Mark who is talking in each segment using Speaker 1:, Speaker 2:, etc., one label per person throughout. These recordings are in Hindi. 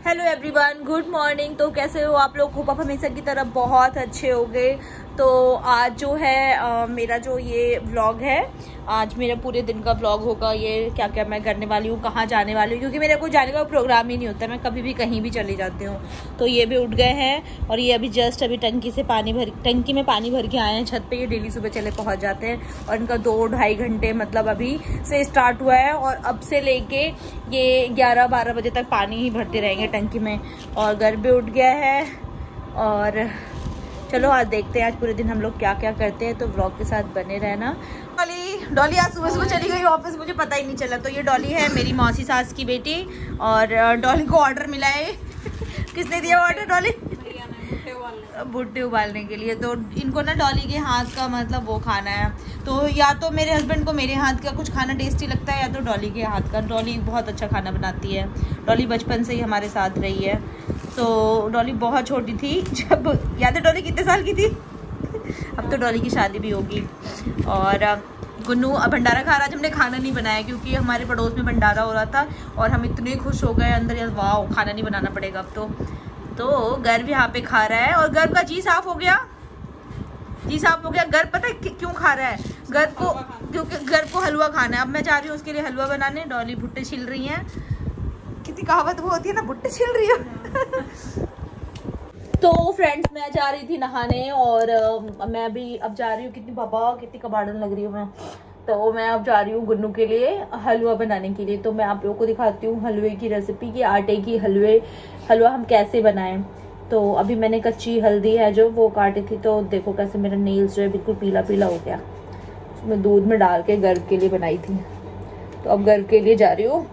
Speaker 1: Hello everyone, good morning. तो कैसे हो आप लोग? होप आप हमेशा की तरह बहुत अच्छे हो गए। तो आज जो है मेरा जो ये व्लॉग है, आज मेरा पूरे दिन का व्लॉग होगा। ये क्या क्या मैं करने वाली हूँ, कहाँ जाने वाली हूँ, क्योंकि मेरा कोई जाने का प्रोग्राम ही नहीं होता, मैं कभी भी कहीं भी चली जाती हूँ। तो ये भी उठ गए हैं और ये अभी जस्ट अभी टंकी में पानी भर के आए हैं छत पे। ये डेली सुबह चले पहुँच जाते हैं और इनका 2-2.5 घंटे मतलब अभी से स्टार्ट हुआ है और अब से लेके ये 11-12 बजे तक पानी ही भरते रहेंगे टंकी में। और घर भी उठ गया है और चलो आज देखते हैं आज पूरे दिन हम लोग क्या क्या करते हैं। तो व्लॉग के साथ बने रहना। डॉली आज सुबह सुबह चली गई ऑफिस, मुझे पता ही नहीं चला। तो ये डॉली है मेरी मौसी सास की बेटी और डॉली को ऑर्डर मिला है। किसने दिया ऑर्डर? डॉली भुट्टे उबालने के लिए। तो इनको ना डॉली के हाथ का मतलब वो खाना है। तो या तो मेरे हस्बैंड को मेरे हाथ का कुछ खाना टेस्टी लगता है या तो डॉली के हाथ का। डॉली बहुत अच्छा खाना बनाती है। डॉली बचपन से ही हमारे साथ रही है। तो डॉली बहुत छोटी थी जब, याद है डॉली कितने साल की थी? अब तो डॉली की शादी भी होगी। और गुन्नू अब भंडारा खा रहा। आज हमने खाना नहीं बनाया क्योंकि हमारे पड़ोस में भंडारा हो रहा था और हम इतने खुश हो गए अंदर, यार वाह खाना नहीं बनाना पड़ेगा अब तो गर्व यहाँ पे खा रहा है और गर्व का जी साफ हो गया। गर्व पता है क्यों खा रहा है? गर्व को क्योंकि गर्व को हलवा खाना है। अब मैं जा रही हूँ उसके लिए हलवा बनाने। डॉली भुट्टे छिल रही हैं। कितनी कहावत वो होती है ना, भुट्टे छिल रही है। तो फ्रेंड्स मैं जा रही थी नहाने और मैं अभी अब जा रही हूँ। कितनी कबाड़न लग रही हूँ मैं। तो मैं अब जा रही हूँ गुन्नू के लिए हलवा बनाने के लिए। तो मैं आप लोगों को दिखाती हूँ हलवे की रेसिपी की, आटे की हलवा हम कैसे बनाएं। तो अभी मैंने कच्ची हल्दी है जो वो काटी थी। तो देखो कैसे मेरा नेल्स जो है बिल्कुल पीला पीला हो गया। मैं दूध में डाल के गर्व के लिए बनाई थी। तो अब गर्व के लिए जा रही हूँ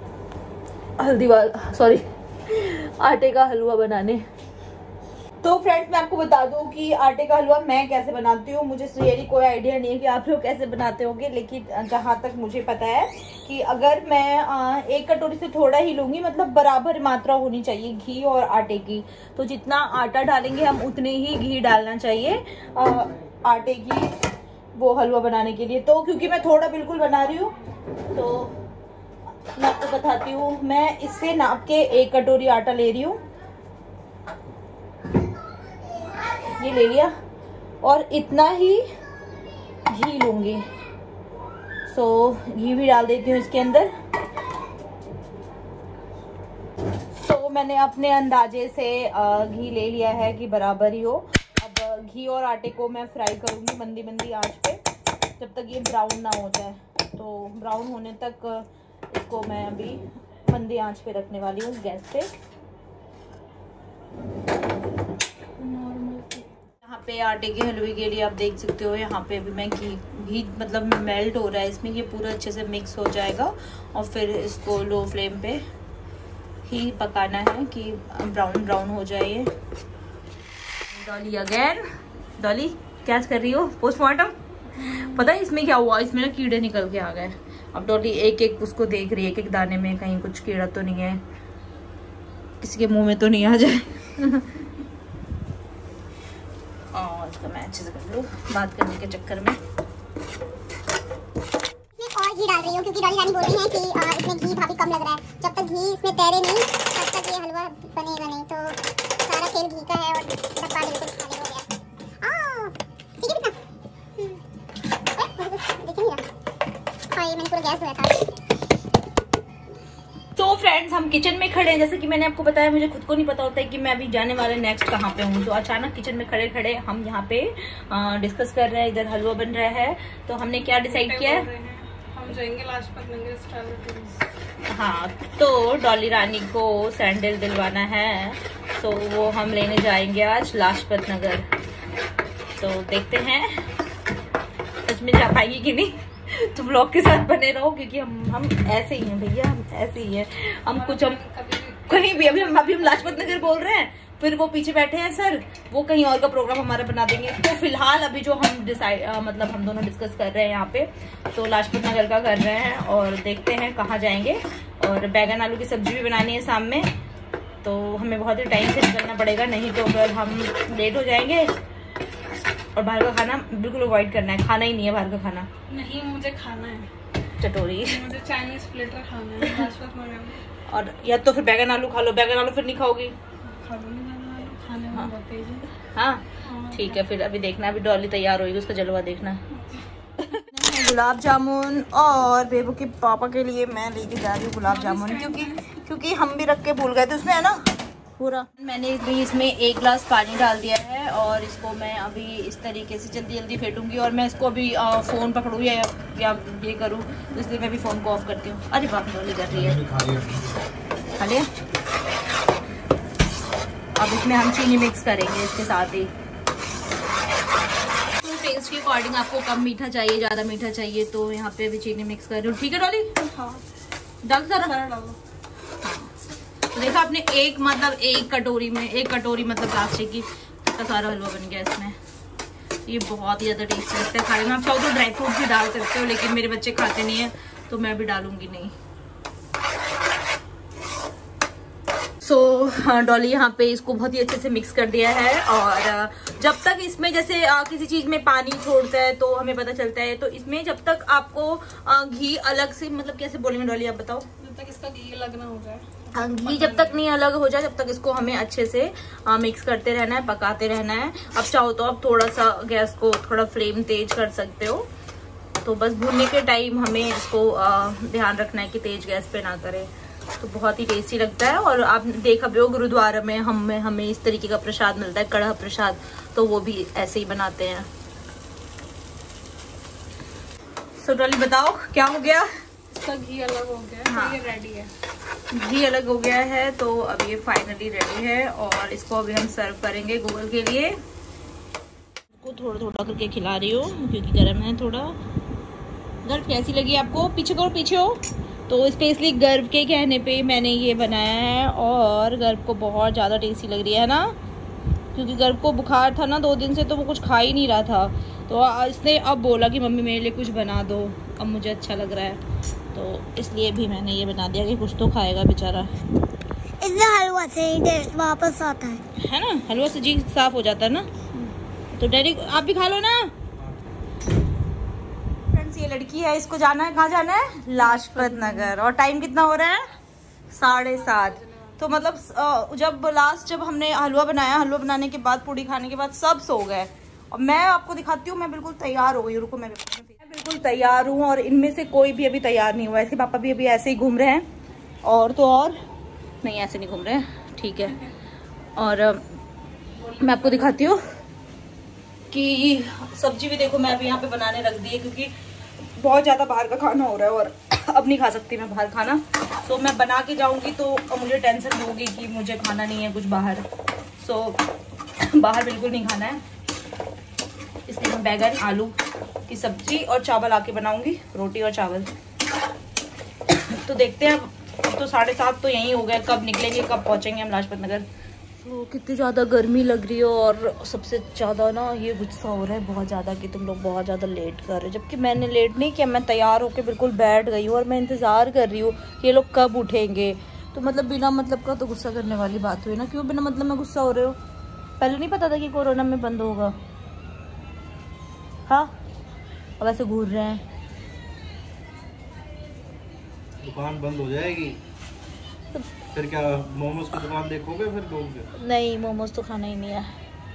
Speaker 1: आटे का हलवा बनाने। तो फ्रेंड्स मैं आपको बता दूं कि आटे का हलवा मैं कैसे बनाती हूँ। मुझे रियली कोई आइडिया नहीं है कि आप लोग कैसे बनाते होंगे, लेकिन जहां तक मुझे पता है कि अगर मैं एक कटोरी से थोड़ा ही लूंगी, मतलब बराबर मात्रा होनी चाहिए घी और आटे की। तो जितना आटा डालेंगे हम उतने ही घी डालना चाहिए आटे की वो हलवा बनाने के लिए। तो क्योंकि मैं थोड़ा बिल्कुल बना रही हूँ तो मैं आपको बताती हूँ। मैं इससे नाप के 1 कटोरी आटा ले रही हूँ, ये ले लिया और इतना ही घी लूंगी। सो घी भी डाल देती हूँ इसके अंदर। तो मैंने अपने अंदाजे से घी ले लिया है कि बराबर ही हो। अब घी और आटे को मैं फ्राई करूंगी मंदी मंदी आंच पे जब तक ये ब्राउन ना हो जाए। तो ब्राउन होने तक इसको मैं अभी मंदी आंच पे रखने वाली हूँ गैस पे। यहाँ पे आटे के हलवे के लिए आप देख सकते हो, यहाँ पे अभी मैं घी मतलब मेल्ट हो रहा है इसमें। ये पूरा अच्छे से मिक्स हो जाएगा और फिर इसको लो फ्लेम पे ही पकाना है कि ब्राउन ब्राउन हो जाए ये। डॉली अगेन, डॉली क्या कर रही हो? पोस्टमार्टम। पता है इसमें क्या हुआ? इसमें ना कीड़े निकल के आ गए। अब डॉली एक एक उसको देख रही है, एक दाने में कहीं कुछ कीड़ा तो नहीं है, किसी के मुंह में तो नहीं आ जाए। और इसको मैं अच्छे से कर लूँ बात करने के चक्कर में।
Speaker 2: और घी डाल रही हूँ क्योंकि डॉली रानी बोल रही है कि इसमें घी भाभी कम लग रहा है। जब तक घी इसमें तैरे नहीं तब तक ये हलवा बनेगा नहीं। तो सारा तेल घी का है और डब्बा बिल्कुल खाली हो गया। ठीक है देखिए हाँ ये मैंने पूरा गैस धोया था।
Speaker 1: तो फ्रेंड्स हम किचन में खड़े हैं। जैसे कि मैंने आपको बताया मुझे खुद को नहीं पता होता है कि मैं अभी जाने वाले नेक्स्ट कहाँ पे हूँ। तो अचानक किचन में खड़े खड़े हम यहाँ पे डिस्कस कर रहे हैं। इधर हलवा बन रहा है। तो हमने क्या डिसाइड किया है,
Speaker 3: हम जाएंगे लाजपत नगर।
Speaker 1: हाँ तो डॉली रानी को सैंडल दिलवाना है। तो वो हम लेने जाएंगे आज लाजपत नगर। तो देखते हैं सच में जा पाएंगे कि नहीं। तो ब्लॉग के साथ बने रहो क्योंकि हम ऐसे ही हैं भैया, हम ऐसे ही हैं। हम कहीं भी अभी हम लाजपत नगर बोल रहे हैं, फिर वो पीछे बैठे हैं सर, वो कहीं और का प्रोग्राम हमारा बना देंगे। तो फिलहाल अभी जो हम मतलब हम दोनों डिस्कस कर रहे हैं यहाँ पे, तो लाजपत नगर का कर रहे हैं और देखते हैं कहाँ जाएंगे। और बैगन आलू की सब्जी भी बनानी है शाम में। तो हमें बहुत ही टाइम से निकलना पड़ेगा, नहीं तो अगर हम लेट हो जाएंगे। और बाहर का खाना बिल्कुल अवॉइड करना है, खाना ही नहीं है बाहर का खाना।
Speaker 3: नहीं मुझे खाना है
Speaker 1: चटोरी,
Speaker 3: मुझे चाइनीज प्लेटर खाना है लाजपत नगर में।
Speaker 1: और या तो फिर बैगन आलू खा लो। बैगन आलू फिर नहीं खाओगी?
Speaker 3: खाने में बहुत तेज है।
Speaker 1: हाँ ठीक है, फिर अभी देखना, अभी डॉली तैयार होगी, उसका जलवा देखना। गुलाब जामुन, और बेबू के पापा के लिए मैं लेके जा रही हूँ गुलाब जामुन, क्योंकि हम भी रख के भूल गए थे उसमें, है ना पूरा। मैंने भी इसमें 1 गिलास पानी डाल दिया है और इसको मैं अभी इस तरीके से जल्दी जल्दी फेंटूंगी। और मैं इसको अभी फ़ोन पकड़ूँ या ये करूँ, तो इसलिए मैं भी फ़ोन को ऑफ करती हूँ। अरे बाप, डॉली कर रही है। खा लिया। अब इसमें हम चीनी मिक्स करेंगे इसके साथ ही। तो टेस्ट के अकॉर्डिंग आपको कम मीठा चाहिए, ज़्यादा मीठा चाहिए, तो यहाँ पे अभी चीनी मिक्स कर रही हूँ। ठीक है डॉली?
Speaker 3: हाँ
Speaker 1: डाल सारा डालो। तो देखा आपने, एक कटोरी मतलब प्लास्टिक की का सारा हलवा बन गया इसमें। ये बहुत ही ज़्यादा टेस्टी लगता है खाने में। आप चाहो तो ड्राई फ्रूट भी डाल सकते हो, लेकिन मेरे बच्चे खाते नहीं है तो मैं भी डालूंगी नहीं। हाँ, डॉली यहाँ पे इसको बहुत ही अच्छे से मिक्स कर दिया है। और जब तक इसमें जैसे किसी चीज में पानी छोड़ता है तो हमें पता चलता है, तो इसमें जब तक आपको घी अलग से, मतलब कैसे बोलेंगे डॉली आप बताओ?
Speaker 3: जब तक इसका घी अलग ना हो जाए,
Speaker 1: घी जब तक नहीं अलग हो जाए, जब तक इसको हमें अच्छे से मिक्स करते रहना है, पकाते रहना है। अब चाहो तो आप थोड़ा सा गैस को थोड़ा फ्लेम तेज कर सकते हो। तो बस भूनने के टाइम हमें इसको ध्यान रखना है कि तेज गैस पे ना करें। तो बहुत ही टेस्टी लगता है। और आप देखा भी हो गुरुद्वारा में हमें इस तरीके का प्रसाद मिलता है, कड़ाह प्रसाद, तो वो भी ऐसे ही बनाते हैं। सो डॉली बताओ क्या हो गया?
Speaker 3: इसका घी अलग हो गया।
Speaker 1: हाँ,
Speaker 3: तो ये रेडी है।
Speaker 1: घी अलग हो गया है, तो अब ये फाइनली रेडी है। और इसको अभी हम सर्व करेंगे गूगल के लिए। इसको थोड़ा थोड़ा करके खिला रही हूँ क्योंकि गर्म है थोड़ा। गर्व कैसी लगी आपको? पीछे करो, पीछे हो। तो स्पेशली गर्व के कहने पे मैंने ये बनाया है और गर्व को बहुत ज़्यादा टेस्टी लग रही है ना, क्योंकि गर्व को बुखार था ना 2 दिन से, तो वो कुछ खा ही नहीं रहा था। तो इसने अब बोला कि मम्मी मेरे लिए कुछ बना दो, अब मुझे अच्छा लग रहा है, तो इसलिए भी मैंने ये बना दिया कि कुछ तो खाएगा बेचारा।
Speaker 2: इससे हलवा से टेस्ट वापस आता है
Speaker 1: ना, हलवा से जी साफ हो जाता है ना। तो डैडी आप भी खा लो ना। ये लड़की है, इसको जाना है, कहाँ जाना है? लाजपत नगर। और टाइम कितना हो रहा है? 7:30। तो मतलब जब हमने हलवा बनाया, हलवा बनाने के बाद पूड़ी खाने के बाद सब सो गए। और मैं आपको दिखाती हूँ, मैं बिल्कुल तैयार हो गई। रुको, मैं बिल्कुल तैयार हूँ और इनमें से कोई भी अभी तैयार नहीं हुआ। इसके पापा भी अभी ऐसे ही घूम रहे हैं। और तो और नहीं, ऐसे नहीं घूम रहे हैं, ठीक है। और मैं आपको दिखाती हूँ कि सब्जी भी देखो मैं अभी यहाँ पे बनाने रख दी है, क्योंकि बहुत ज़्यादा बाहर का खाना हो रहा है और अब नहीं खा सकती मैं बाहर खाना। तो मैं बना के जाऊंगी तो मुझे टेंशन होगी कि मुझे खाना नहीं है कुछ बाहर। सो बाहर बिल्कुल नहीं खाना है, इसलिए मैं बैगन आलू की सब्जी और चावल आके बनाऊंगी, रोटी और चावल। तो देखते हैं, अब तो 7:30 तो यहीं हो गए, कब निकलेंगे, कब पहुंचेंगे हम लाजपत नगर। तो कितनी ज़्यादा गर्मी लग रही है और सबसे ज़्यादा ना ये गुस्सा हो रहा है बहुत ज़्यादा कि तुम लोग बहुत ज़्यादा लेट कर रहे हो, जबकि मैंने लेट नहीं किया। मैं तैयार होकर बिल्कुल बैठ गई हूँ और मैं इंतज़ार कर रही हूँ कि ये लोग कब उठेंगे। तो मतलब बिना मतलब का तो गुस्सा करने वाली बात हुई ना। क्यों बिना मतलब में गुस्सा हो रहे हो? पहले नहीं पता था कि कोरोना में बंद होगा? हाँ, अब ऐसे घूर रहे हैं।
Speaker 4: दुकान बंद हो जाएगी फिर क्या मोमोज की दुकान देखोगे फिर लोग?
Speaker 1: नहीं, मोमोज तो खाना ही नहीं है।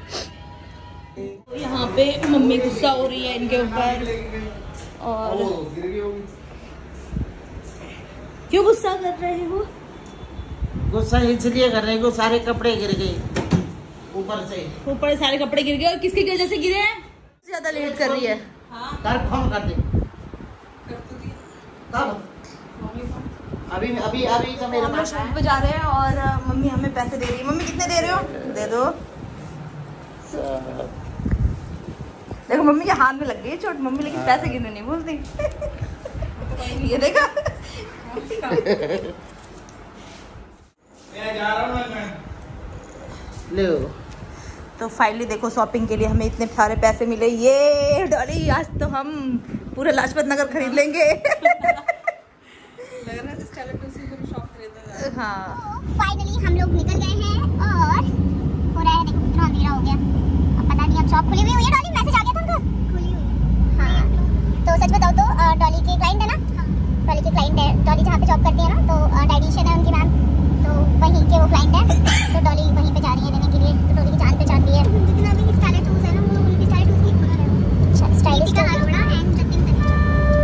Speaker 1: तो यहाँ पे मम्मी गुस्सा हो रही है इनके ऊपर। और क्यों गुस्सा कर रहे हो?
Speaker 5: गुस्सा इसलिए कर रहे हैं, सारे कपड़े गिर गए ऊपर
Speaker 1: सारे कपड़े गिर गए। और किसकी वजह से गिरे हैं? ज्यादा लेट कर रही है।
Speaker 5: फोन कर दे। कब? अभी तो मेरे पास
Speaker 1: शूट पे जा रहे हैं और मम्मी हमें पैसे दे रही है। मम्मी कितने दे रहे हो? दे दो। देखो मम्मी के हाथ में लग गई चोट, मम्मी लेकिन पैसे गिनने नहीं भूलती। ये देखा।
Speaker 5: ले।
Speaker 1: तो फाइनली देखो शॉपिंग के लिए हमें इतने सारे पैसे मिले। ये डॉली आज तो हम पूरे लाजपत नगर खरीद लेंगे। हाँ,
Speaker 2: फाइनली हम लोग निकल गए हैं और हो रहा है, देखो कितना अंधेरा हो गया। अब पता नहीं अब शॉप खुली हुई है डॉली? मैसेज आ गया था उनका, खुली हुई। हाँ, तो सच बताओ तो डॉली के क्लाइंट है ना? डॉली के क्लाइंट क्लाइंट है। डॉली जहाँ पे जॉब करती है ना, तो डाइटिशियन है उनकी मैम, तो वहीं के वो क्लाइंट है। तो डॉली वहीं पे जा रही है लेने के लिए। तो डॉली की जान पहचान भी है। जितना भी स्टाइलिश टूल्स है ना, वो उनकी स्टाइलिश टूल्स की ओनर है। अच्छा, स्टाइलिश का अरोड़ा एंड जतिन तनेजा।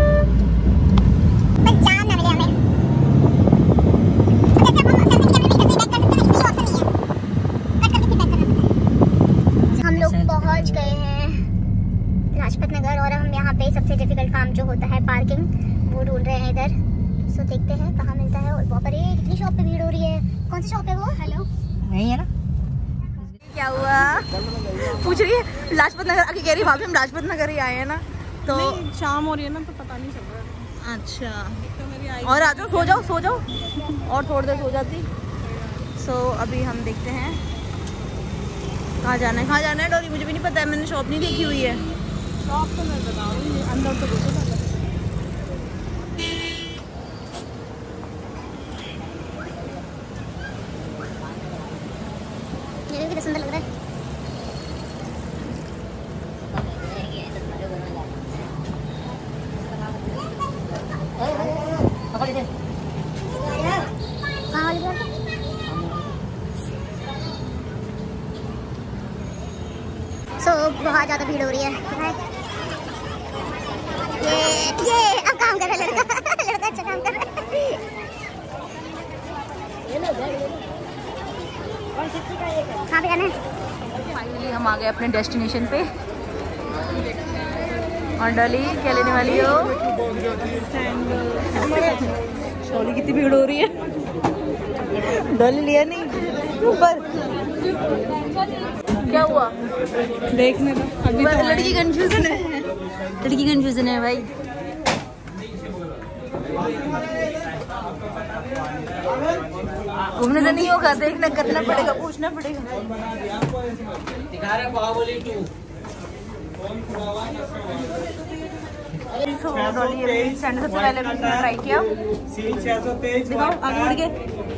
Speaker 2: बस जान ना मिले हमें। हम लोग पहुंच गए हैं लाजपत नगर, और हम यहाँ पे सबसे डिफिकल्ट काम जो होता है पार्किंग, वो ढूंढ रहे हैं इधर। सो देखते हैं कहाँ मिलता है। और बाप रे कितनी शॉप पे भीड़ हो रही है। कौन सी शॉप है वो? हेलो,
Speaker 5: नहीं है ना?
Speaker 1: क्या हुआ पूछ रही है। लाजपत नगर आके कह रही भाभी हम लाजपत नगर ही आए हैं ना। तो
Speaker 3: शाम हो रही है ना, तो पता नहीं चल रहा।
Speaker 1: अच्छा,
Speaker 3: तो मेरी आई
Speaker 1: और आ जाओ, सो जाओ सो जाओ, और थोड़ी देर सो जाती। सो अभी हम देखते हैं कहाँ जाना है। कहाँ जाना है डॉली? मुझे भी नहीं पता है, मैंने शॉप नहीं देखी हुई है।
Speaker 3: शॉप तो मैं बता रही हूँ, अंदर तो घुसो ना।
Speaker 2: ये भी कितना सुंदर लग रहा है। कहाँ वाली बात है? सो बहुत ज़्यादा भीड़ हो रही है। ये अब काम कर रहा है लड़का। लड़का अच्छा काम कर रहा है। कहाँ पे जाना है?
Speaker 1: फाइनली हम आ गए अपने डेस्टिनेशन पे। और डॉली क्या लेने वाली हो? डॉली कितनी भीड़ हो रही है। डॉली लिया नहीं ऊपर, क्या हुआ
Speaker 3: देखने दो अभी। तो
Speaker 1: लड़की कंफ्यूजन है, लड़की कंफ्यूजन है भाई। घूमने तो नहीं होगा, देखना करना पड़ेगा, पूछना पड़ेगा। सबसे पहले मैंने ट्राई किया। दिखाओ आगे बढ़ के।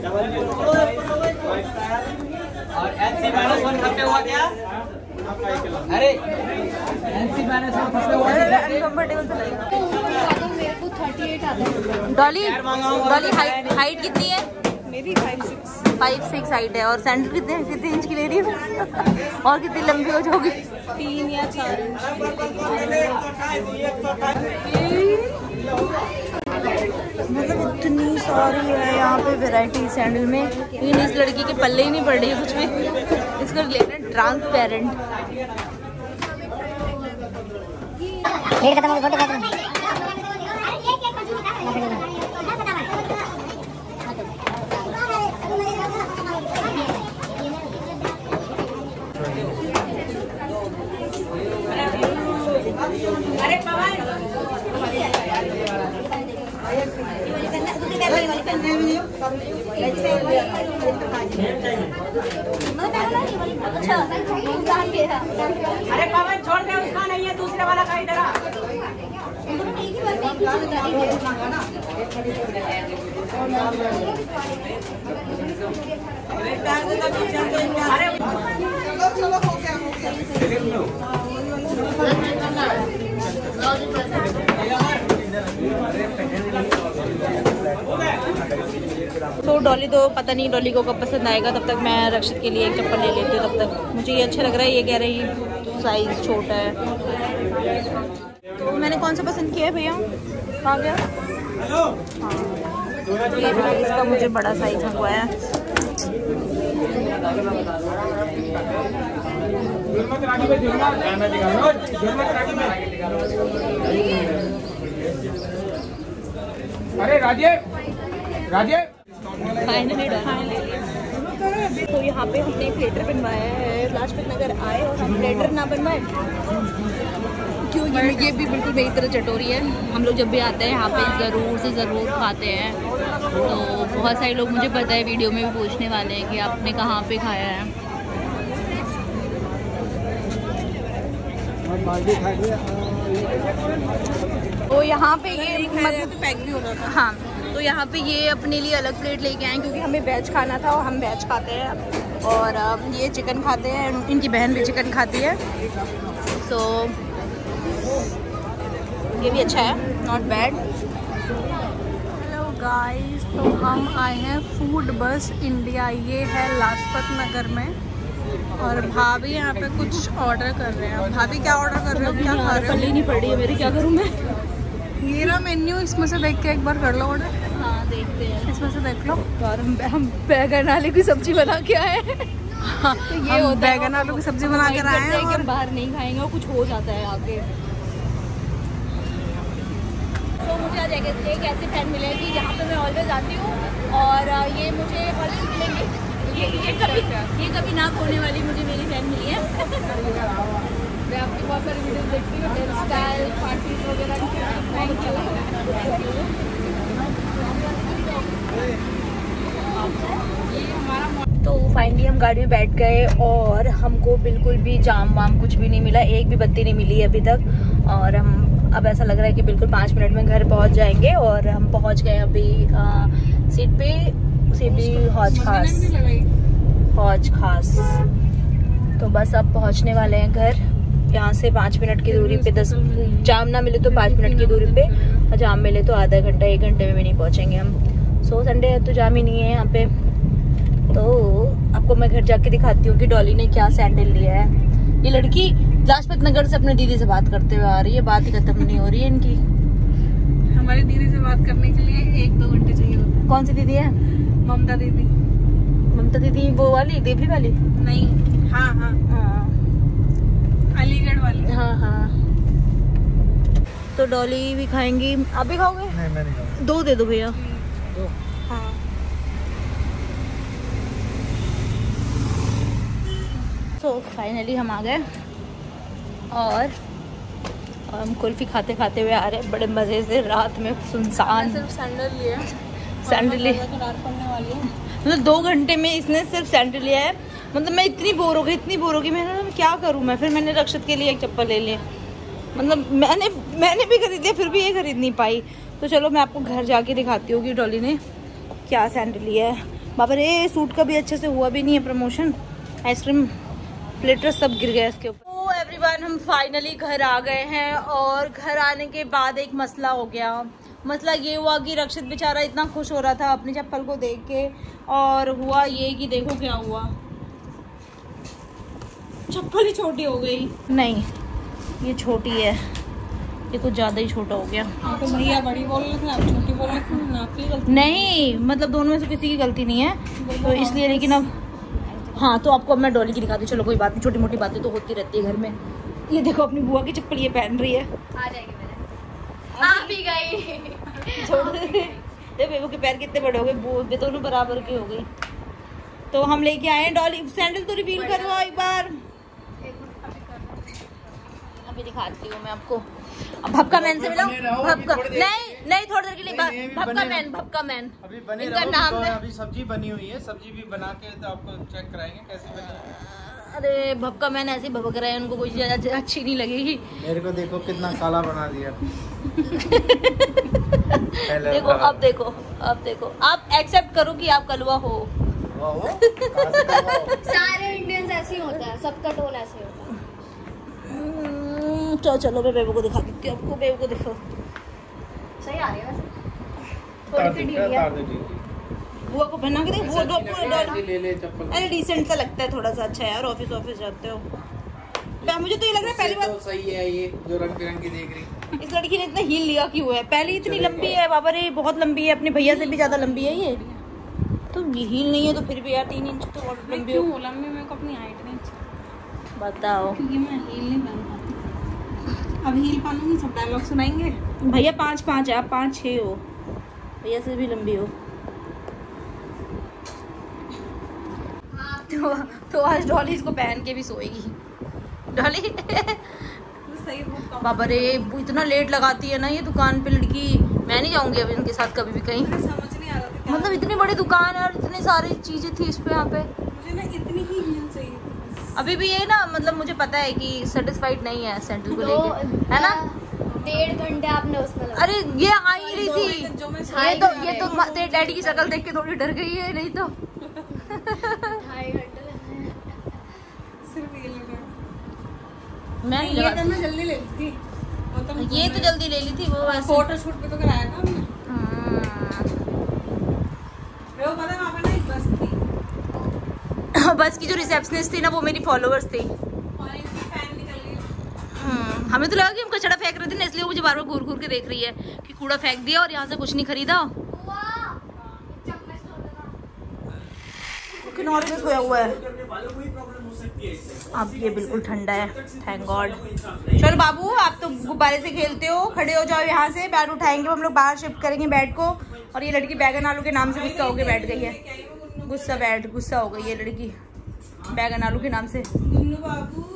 Speaker 6: और एनसी माइनस 1 खत्म हुआ क्या? अरे एनसी माइनस 1 खत्म हुआ।
Speaker 1: अनकंफर्टेबल से लगेगा।
Speaker 3: मेरे को 38 आता है।
Speaker 1: डॉली डॉली हाइट कितनी है?
Speaker 3: मेरी
Speaker 1: 5'6" हाइट है। और सैंडल कितने इंच की ले रही है? और कितनी लंबी हो जाओगी?
Speaker 3: 3 या 4 इंच।
Speaker 1: मतलब इतनी सारी है यहाँ पे वैरायटी सैंडल में, लेकिन इस लड़की के पल्ले ही नहीं पड़ रही है कुछ भी। इसको लेना ट्रांसपेरेंट।
Speaker 2: भीड़ खत्म हो गई, फोटो खत्म।
Speaker 6: अरे पवन अरे पवन छोड़ दे, उसका नहीं है, दूसरे वाला का इधर आ।
Speaker 1: तो डॉली तो पता नहीं डॉली को कब पसंद आएगा, तब तक मैं रक्षित के लिए एक चप्पल ले लेती हूँ। तब तक मुझे ये अच्छा लग रहा है, ये कह रही साइज छोटा है। तो मैंने कौन सा पसंद किया है भैया? आ गया हाँ, ये इसका मुझे बड़ा साइज मंगवाया है।
Speaker 6: अरे राजेव राजेव
Speaker 1: फाइनली तो यहाँ पे हमने एक लेटर बनवाया है। लाजपत नगर आए और हम लेटर ना बनवाए क्यों? ये भी बिल्कुल मेरी तरह चटोरी है। हम लोग जब भी आते हैं यहाँ पे ज़रूर से ज़रूर खाते हैं। तो बहुत सारे लोग, मुझे पता है, वीडियो में भी पूछने वाले हैं कि आपने कहाँ पे खाया है। तो यहाँ पे ये मतलब पैक भी होना था। हाँ, तो यहाँ पे ये अपने लिए अलग प्लेट लेके आए क्योंकि हमें वेज खाना था और हम वेज खाते हैं। और ये चिकन खाते हैं, इनकी बहन भी चिकन खाती है। तो ये भी अच्छा है, नॉट बैड। हेलो
Speaker 3: गाइस तो हम आए हैं फूड बस इंडिया, ये है लाजपत नगर में। और भाभी यहाँ पे कुछ ऑर्डर कर रहे हैं। भाभी क्या ऑर्डर कर रहे हो, क्या खा रहे हो?
Speaker 1: पल्ली नहीं पड़ी है मेरी, क्या करूँ मैं?
Speaker 3: ये रहा मेन्यू, इसमें से देख के एक बार कर लो ऑर्डर।
Speaker 1: हाँ देखते हैं,
Speaker 3: इसमें से देख लो।
Speaker 1: और हम बैगन आलू की सब्जी बना के आए हैं।
Speaker 3: तो ये होता है बैगन आलू की सब्जी बना के आए हैं
Speaker 1: और बाहर नहीं खाएंगे और कुछ हो जाता है आगे। तो मुझे आज एक ऐसी फ्रेंड मिलेगी जहाँ पे मैं ऑलवेज आती हूँ और ये मुझे ऑलवेज मिलेंगे। ये कभी ना खोने वाली मुझे मेरी फ्रेंड मिली है। मैं आपकी बहुत सारी वीडियोस देखती हूँ, हेयर स्टाइल, पार्टीज वगैरह। तो फाइनली हम गाड़ी में बैठ गए और हमको बिल्कुल भी जाम वाम कुछ भी नहीं मिला, एक भी बत्ती नहीं मिली अभी तक। और हम अब ऐसा लग रहा है कि बिल्कुल 5 मिनट में घर पहुंच जाएंगे। और हम पहुंच गए अभी सीट हौज खास। तो बस अब पहुंचने वाले हैं घर। यहाँ से 5 मिनट की दूरी पे, 10 जाम ना मिले तो 5 मिनट की दूरी पे, और जाम मिले तो आधा घंटा 1 घंटे में भी नहीं पहुंचेंगे हम। सो संडे है तो जाम ही नहीं है यहाँ पे। तो आपको मैं घर जाके दिखाती हूँ कि डॉली ने क्या सैंडल लिया है। ये लड़की लाजपत नगर से अपने दीदी से बात करते हुए आ रही है, बात ही खत्म नहीं हो रही है इनकी।
Speaker 3: हमारी दीदी से बात करने के लिए 1-2 घंटे चाहिए होते हैं।
Speaker 1: कौन सी दीदी है?
Speaker 3: ममता दीदी।
Speaker 1: ममता दीदी वो वाली, देवली वाली?
Speaker 3: नहीं, हाँ हाँ
Speaker 1: हाँ,
Speaker 3: अलीगढ़ वाली।
Speaker 1: हाँ हाँ। तो डॉली भी खाएंगी, आप भी खाओगे?
Speaker 4: नहीं मैं नहीं खाऊंगा।
Speaker 1: 2 दे दो भैया।
Speaker 3: हाँ
Speaker 1: तो फाइनली हम आ गए और हम कुल्फी खाते खाते हुए आ रहे हैं बड़े मज़े से। रात में सुनसान,
Speaker 3: सिर्फ सैंडल लिया,
Speaker 1: सैंडल लिए,
Speaker 3: रात पड़ने वाली है।
Speaker 1: मतलब 2 घंटे में इसने सिर्फ सैंडल लिया है। मतलब मैं इतनी बोर हो गई, मैंने क्या करूँ मैं। फिर मैंने रक्षित के लिए एक चप्पल ले लिया। मतलब मैंने भी खरीद लिया, फिर भी ये खरीद नहीं पाई। तो चलो मैं आपको घर जाके दिखाती हूँ कि डॉली ने क्या सैंडल लिया है। बाबा रे, सूट का भी अच्छे से हुआ भी नहीं है प्रमोशन। आइसक्रीम प्लेटर सब गिर गया इसके ऊपर। तो एवरीवन, हम फाइनली घर आ गए हैं और घर आने के बाद एक मसला हो गया। मसला ये हुआ कि रक्षित बेचारा इतना खुश हो रहा था अपनी चप्पल को देख के, और हुआ ये कि देखो क्या हुआ, चप्पल ही छोटी हो गई। नहीं, ये छोटी है, ये कुछ ज़्यादा ही छोटा हो गया।
Speaker 3: तो भैया बड़ी बोल रहे थे, आप छोटी बोल रहे थे, ना आपकी गलती
Speaker 1: नहीं, मतलब दोनों में से किसी की गलती नहीं है तो इसलिए। लेकिन अब हाँ, तो आपको अब मैं डॉली की दिखाती हूँ। चलो कोई बात नहीं, छोटी मोटी बातें तो होती रहती है घर में। ये देखो अपनी बुआ की चप्पल ये पहन रही है।
Speaker 2: आ जाएगी मेरे, आ भी गई।
Speaker 1: छोड़ दे, बेबू के पैर कितने बड़े हो गए, दोनों बराबर की हो गई। तो हम लेके आए हैं डॉली। सैंडल तो रिवील करवाओ एक बार। अभी दिखाती हूँ मैं आपको। अब भपका मैन से मिलो। भपका नहीं, थोड़ी देर के लिए भपका मैन
Speaker 5: अभी बने
Speaker 1: इनका
Speaker 5: रहो,
Speaker 1: नाम है।
Speaker 5: अभी सब्जी बनी हुई है, सब्जी भी बना के तो आपको चेक कराएंगे कैसी बनी है।
Speaker 1: अरे भपका मैन ऐसे ही भपक रहे हैं, उनको कोई चीज़ अच्छी नहीं लगेगी।
Speaker 5: मेरे को देखो कितना काला बना दिया।
Speaker 1: देखो, अब देखो, आप एक्सेप्ट करो कि आप कलवा हो।
Speaker 2: सारे इंडियंस ऐसे ही होता है, सबका टोन ऐसे होता है।
Speaker 1: चलो मैं बेबू को दिखा देती हूँ आपको। बेबू को देखो,
Speaker 2: सही आ रही है वैसे,
Speaker 1: थोड़ी सी ढीली है। बुआ को पहना के दे, वो
Speaker 5: ले ले चप्पल।
Speaker 1: अरे डिसेंट सा लगता है थोड़ा सा। अच्छा यार, ऑफिस जाते हो। तो मुझे तो ये लग रहा है पहली बार
Speaker 5: तो सही है ये जो रंग बिरंगी देख रही।
Speaker 1: इस लड़की ने इतना हील लिया क्यों है? पहले इतनी लंबी है बाबा रे, बहुत लंबी है, अपने भैया से भी ज्यादा लंबी है ये। तो ये हील नहीं है तो फिर भी यार 3 इंच तो बहुत लंबी हो।
Speaker 3: लंबी मेरे को अपनी हाइट नहीं चाहिए,
Speaker 1: बताओ,
Speaker 3: क्योंकि मैं हील नहीं पहन पाती। अब हील पहनूंगी, सब डायलॉग सुनाएंगे।
Speaker 1: भैया 5'5" है, आप 5'6" हो, भैया से भी लंबी हो। तो आज डॉली इसको पहन के भी सोएगी। डॉली
Speaker 3: सही
Speaker 1: बाबा रे, वो इतना लेट लगाती है ना ये दुकान पे लड़की। मैं नहीं जाऊंगी अभी उनके साथ कभी भी कहीं।
Speaker 3: समझ नहीं आ रहा था,
Speaker 1: मतलब इतनी बड़ी दुकान है और इतनी सारी चीजें थी इस पे यहाँ पे।
Speaker 3: मुझे ना इतनी ही हील चाहिए थी।
Speaker 1: अभी भी ये ना, मतलब मुझे पता है कि सेटिस्फाइड नहीं है सैंडल को लेके, है ना।
Speaker 2: 1.5 घंटे आपने उसमें लगा।
Speaker 1: अरे ये आ ही रही थी, ये तो तेरे डैडी की शक्ल देख के थोड़ी डर गई है, नहीं तो
Speaker 2: 2.5 घंटे
Speaker 3: सिर्फ ये लगा।
Speaker 1: मैं नहीं
Speaker 3: ये
Speaker 1: लगा।
Speaker 3: तो मैं जल्दी ले ली थी,
Speaker 1: ये तो जल्दी ले ली थी वो वैसे।
Speaker 3: फोटो शूट पे तो कराया था हमने।
Speaker 1: बस की जो रिसेप्शनिस्ट थी ना वो मेरी फॉलोअर्स थी। हमें तो लगा कि हम कचड़ा फेंक रहे थे ना, इसलिए मुझे बार बार घूर घूर के देख रही है कि कूड़ा फेंक दिया और यहाँ से कुछ नहीं खरीदा। किनारे सोया हुआ है। अब ये बिल्कुल ठंडा है, थैंक गॉड। चलो बाबू, आप तो गुब्बारे से खेलते हो, खड़े हो जाओ यहाँ से। बैट उठाएंगे, हम लोग बाहर शिफ्ट करेंगे बेड को। और ये लड़की बैगन आलू के नाम से गुस्सा होके बैठ गई है। गुस्सा हो गई ये लड़की बैगन आलू के नाम से।